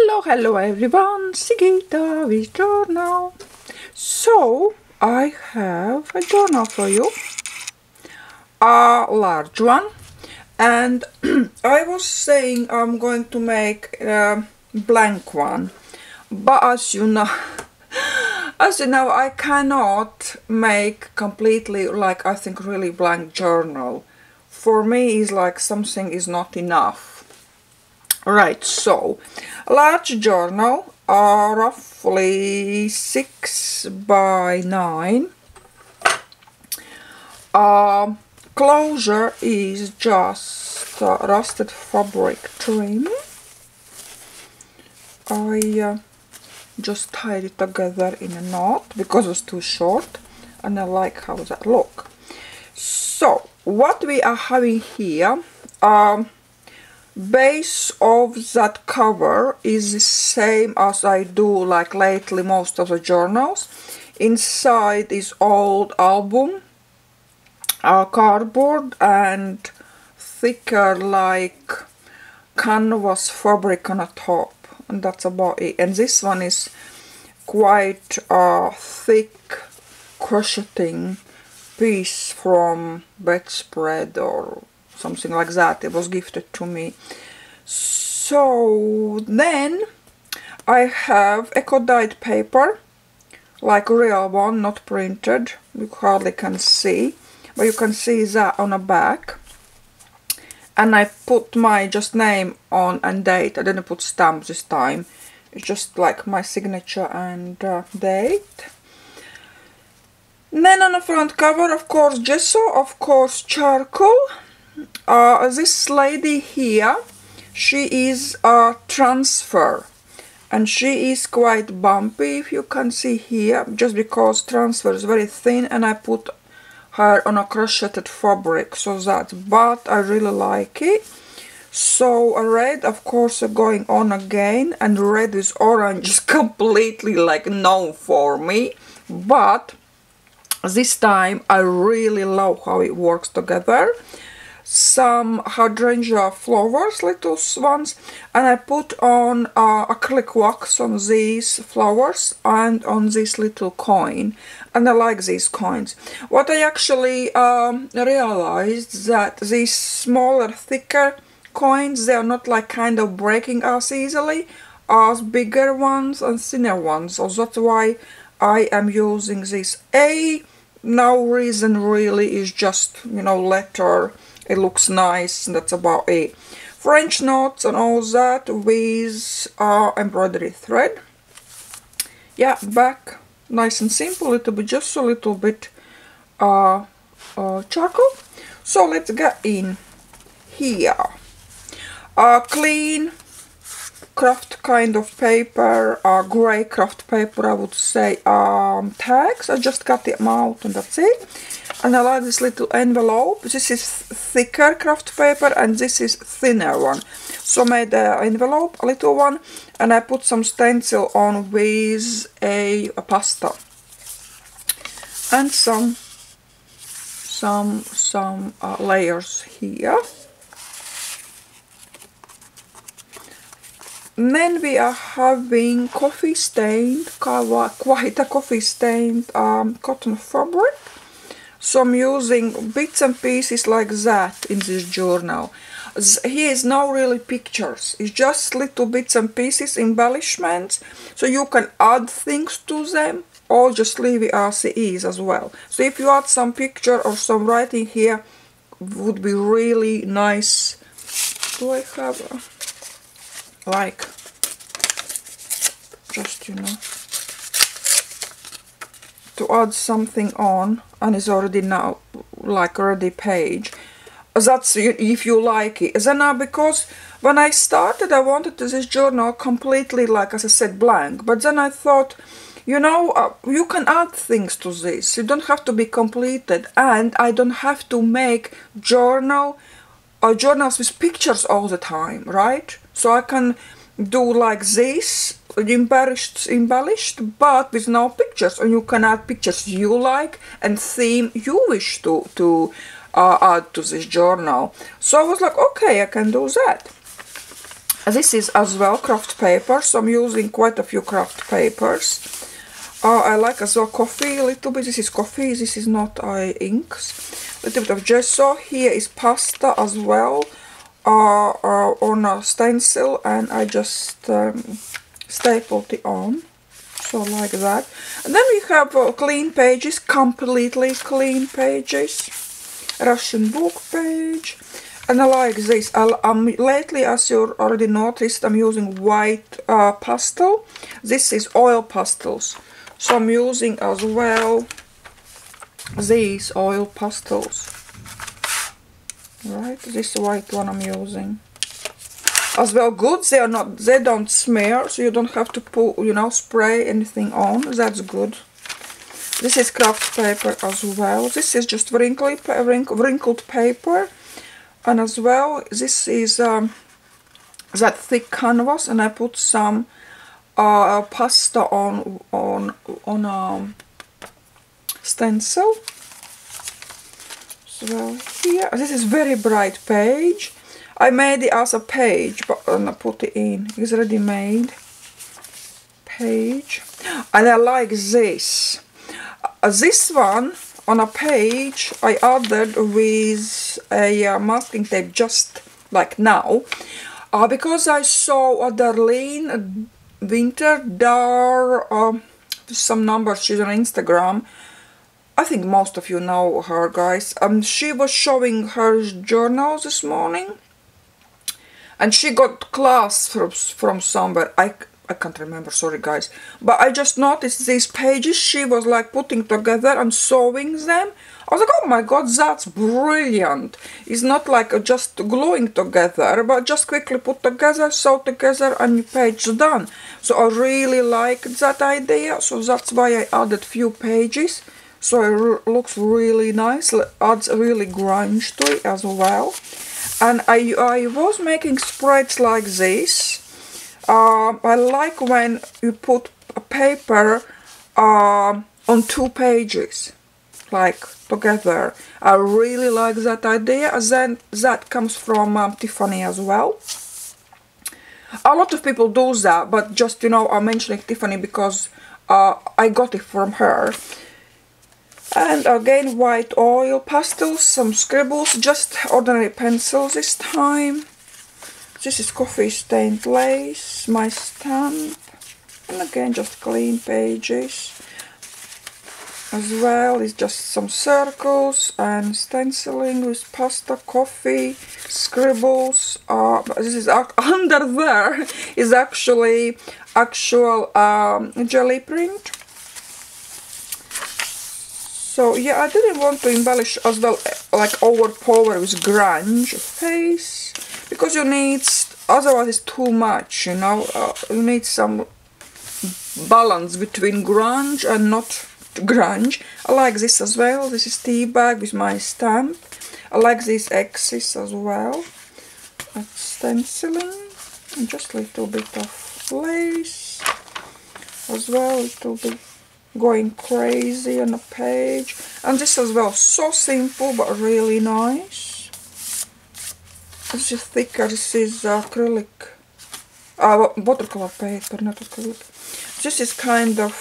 Hello everyone, Sigita with journal. So I have a journal for you, a large one, and I was saying I'm going to make a blank one, but as you know, I cannot make completely, like, I think really blank journal. For me is like something is not enough. Right, so large journal are roughly 6 by 9. Closure is just rusted fabric trim. I just tied it together in a knot because it was too short, and I like how that look. So what we are having here, base of that cover is the same as I do like lately most of the journals. Inside is old album cardboard and thicker like canvas fabric on the top, and that's about it. And this one is quite a thick crocheting piece from bedspread or something like that. It was gifted to me. So then I have eco-dyed paper, like real one, not printed. You hardly can see, but you can see that on the back. And I put my just name on and date. I didn't put stamps this time. It's just like my signature and date. And then on the front cover, of course, gesso, of course, charcoal. This lady here, she is a transfer, and she is quite bumpy, if you can see here, just because transfer is very thin, and I put her on a crocheted fabric, so that, but I really like it. So red, of course, going on again, and red with orange is completely like no for me, but this time I really love how it works together. Some hydrangea flowers, little ones, and I put on acrylic wax on these flowers and on this little coin, and I like these coins. What I actually realized that these smaller, thicker coins, they are not like kind of breaking as easily as bigger ones and thinner ones, so that's why I am using this. No reason really, is just, you know, letter. It looks nice, and that's about it. French knots and all that with embroidery thread. Yeah, back nice and simple, little bit, just a little bit charcoal. So let's get in here. Clean craft kind of paper, grey craft paper, I would say. Tags, I just cut them out and that's it. And I like this little envelope. This is thicker craft paper and this is thinner one. So I made the envelope, a little one, and I put some stencil on with a pasta and some layers here. And then we are having coffee stained, quite a coffee stained cotton fabric. So I'm using bits and pieces like that in this journal. Here is no really pictures, it's just little bits and pieces, embellishments, so you can add things to them or just leave it as it is as well. So if you add some picture or some writing here, would be really nice. Do I have like, just, you know, to add something on, and it's already now like already page. That's if you like it. Then because when I started I wanted this journal completely, like as I said, blank, but then I thought, you know, you can add things to this, you don't have to be completed, and I don't have to make journals with pictures all the time, right? So I can do like this, embellished, but with no pictures, and you can add pictures you like and theme you wish to add to this journal. So I was like, okay, I can do that. This is as well craft paper, so I'm using quite a few craft papers. I like as well coffee a little bit. This is coffee, this is not inks. A little bit of gesso. Here is pasta as well on a stencil, and I just stapled it on. So like that. And then we have clean pages, completely clean pages. Russian book page. And I like this. Lately, as you already noticed, I'm using white pastel. This is oil pastels. So I'm using as well these oil pastels. Right, this white one I'm using. As well, good. They don't smear, so you don't have to put, you know, spray anything on. That's good. This is craft paper as well. This is just wrinkled paper. And as well, this is that thick canvas, and I put some pasta on stencil. So here, this is very bright page. I made it as a page, but I put it in. It's ready made page, and I like this. This one. On a page I added with a masking tape just like now, because I saw Darlene Winter some numbers, she's on Instagram. I think most of you know her, guys. She was showing her journal this morning, and she got class from somewhere. I can't remember, sorry guys, but I just noticed these pages she was like putting together and sewing them. I was like, oh my god, that's brilliant. It's not like just gluing together, but just quickly put together, sew together, and your page done. So I really liked that idea, so that's why I added few pages. So it looks really nice, adds really grunge to it as well. And I was making spreads like this. I like when you put a paper on 2 pages, like together. I really like that idea, and then that comes from Tiffany as well. A lot of people do that, but just, you know, I'm mentioning Tiffany because I got it from her. And again, white oil pastels, some scribbles, just ordinary pencils this time. This is coffee stained lace, my stamp, and again just clean pages. As well is just some circles and stenciling with pasta, coffee, scribbles. This is under there is actually actual jelly print. So yeah, I didn't want to embellish as well, like overpower with grunge face, because you need, otherwise it's too much, you know. You need some balance between grunge and not grunge. I like this as well. This is tea bag with my stamp. I like these X's as well. That's stenciling, and just a little bit of lace as well, a little bit going crazy on a page. And this as well, so simple but really nice. This is thicker. This is acrylic, watercolor paper, not acrylic. This is kind of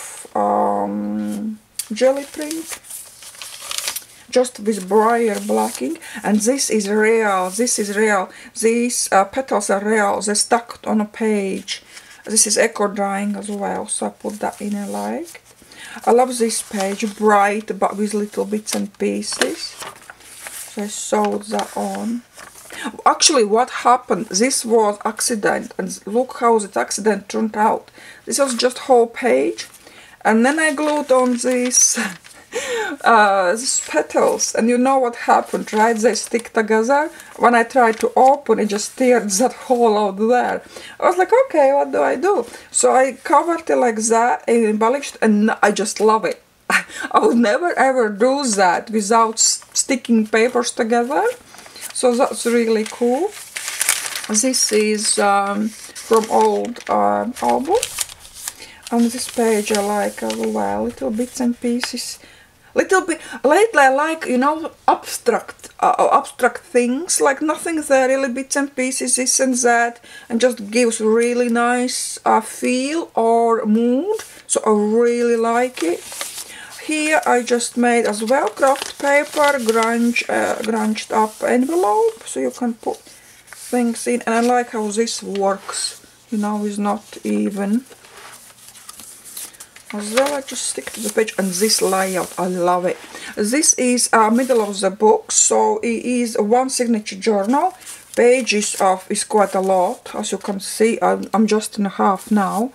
jelly print, just with briar blacking. And this is real. This is real. These petals are real. They're stuck on a page. This is eco drying as well, so I put that in. I like. I love this page, bright but with little bits and pieces. So I sewed that on. Actually, what happened, this was accident, and look how the accident turned out. This was just whole page, and then I glued on these these petals, and you know what happened, right? They stick together. When I tried to open it, just teared that hole out there. I was like, okay, what do I do? So I covered it like that and embellished, and I just love it. I would never ever do that without sticking papers together. So that's really cool. This is from old album. And this page I like as well, little bits and pieces. Little bit lately I like, you know, abstract things, like nothing there, really bits and pieces, this and that, and just gives really nice feel or mood. So I really like it. Here I just made as well craft paper, grunged up envelope, so you can put things in, and I like how this works, you know, it's not even. As well, I just stick to the page, and this layout, I love it. This is middle of the book, so it is one signature journal. Pages is quite a lot, as you can see. I'm just in half now.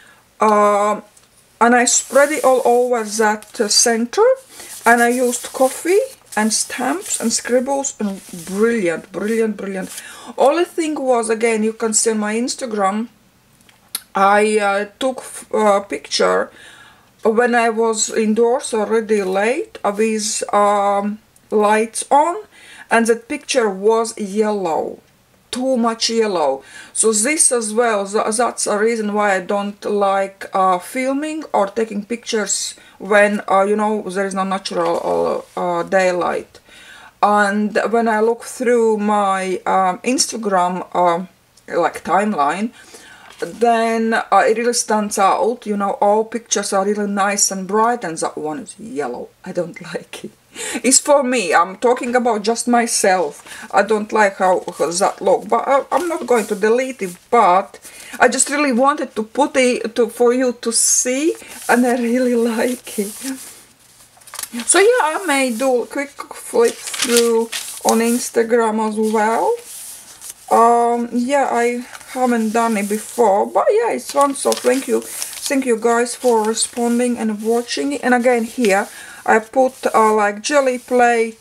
And I spread it all over that center, and I used coffee and stamps and scribbles, and brilliant, brilliant, brilliant. Only thing was, again, you can see on my Instagram, I took a picture when I was indoors already late with lights on, and that picture was yellow, too much yellow. So this as well, that's a reason why I don't like filming or taking pictures when you know, there is no natural daylight. And when I look through my Instagram like timeline, then it really stands out, you know, all pictures are really nice and bright, and that one is yellow. I don't like it. It's for me, I'm talking about just myself. I don't like how that look, but I'm not going to delete it, but I just really wanted to put it for you to see, and I really like it. So yeah, I may do a quick flip through on Instagram as well. Yeah, I haven't done it before, but yeah, it's fun. So thank you guys for responding and watching it. And again, here I put like jelly plate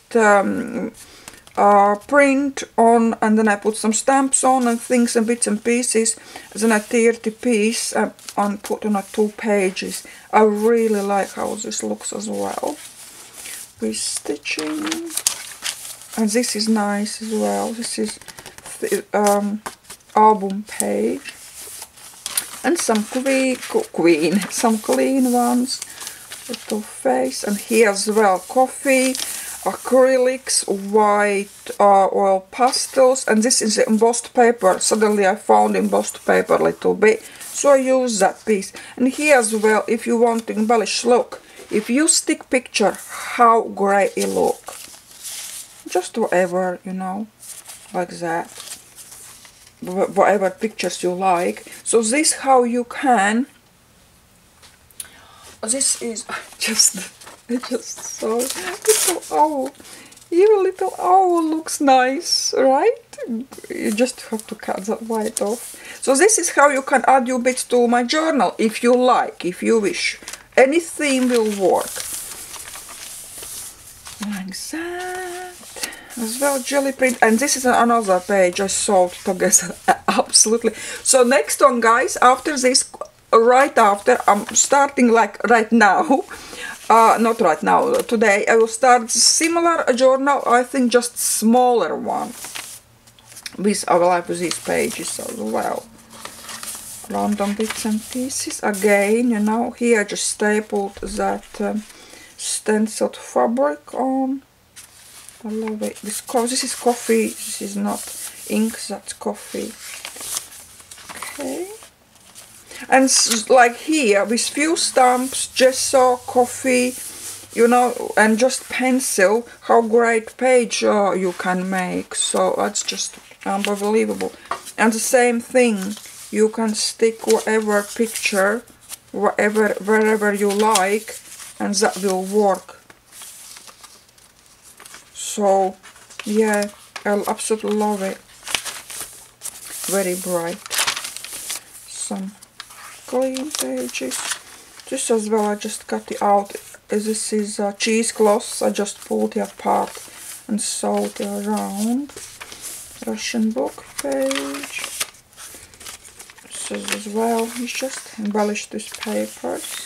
print on, and then I put some stamps on and things and bits and pieces. Then I tear the piece and put on 2 pages. I really like how this looks as well with stitching, and this is nice as well. This is album page, and some some clean ones, little face, and here as well coffee, acrylics, white oil pastels, and this is embossed paper. Suddenly I found embossed paper a little bit, so I use that piece. And here as well, if you want to embellish, look, if you stick picture, how great it look. Just whatever, you know, like that. Whatever pictures you like. So this how you can. This is just so little owl. Even little owl looks nice, right? You just have to cut that white off. So this is how you can add your bits to my journal if you like, if you wish. Any theme will work. Like that. As well, jelly print, and this is another page I sewed together. Absolutely. So next one, guys, after this, right after, I'm starting like right now, not right now, today I will start similar journal, I think just smaller one, with I will have these pages as well. Random bits and pieces again, you know. Here I just stapled that stenciled fabric on. I love it. This is coffee. This is not ink. That's coffee. Okay. And like here, with few stamps, gesso, coffee, you know, and just pencil, how great page you can make. So that's just unbelievable. And the same thing, you can stick whatever picture, wherever you like, and that will work. So yeah, I absolutely love it. Very bright. Some clean pages. This as well, I just cut it out. This is cheesecloth. I just pulled it apart and sewed it around. Russian book page. This is as well. It's just embellished with papers.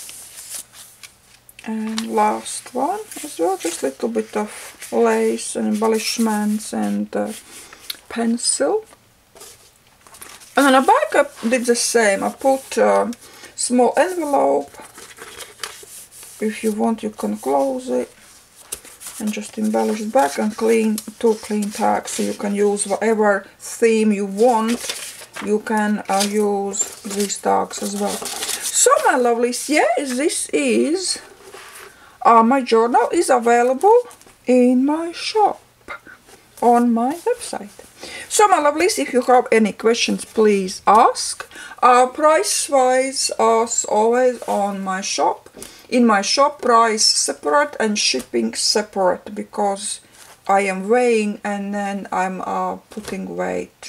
And last one as well, just a little bit of lace and embellishments and pencil. And on the back I did the same. I put a small envelope If you want, you can close it and just embellish it back, and two clean tags, so you can use whatever theme you want. You can use these tags as well. So my lovelies, yes, this is my journal is available in my shop on my website. So my lovelies, if you have any questions, please ask. Price wise, as always, on my shop, in my shop, price separate and shipping separate, because I am weighing and then I'm putting weight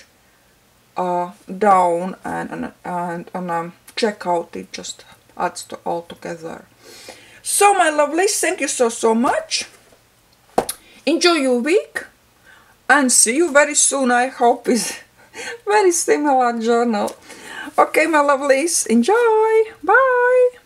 down, and on checkout it just adds to all together. So my lovelies, thank you so much. Enjoy your week and see you very soon. I hope it's very similar journal. Okay my lovelies, enjoy. Bye.